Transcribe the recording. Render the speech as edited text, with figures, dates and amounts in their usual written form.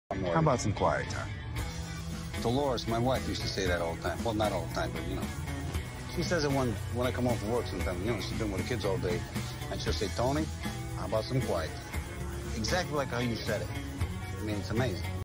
How about some quiet time? Dolores, my wife, used to say that all the time. Well, not all the time, but, you know. She says it when I come home from work sometimes. You know, she's been with the kids all day. And she'll say, Tony, how about some quiet time? Exactly like how you said it. I mean, it's amazing.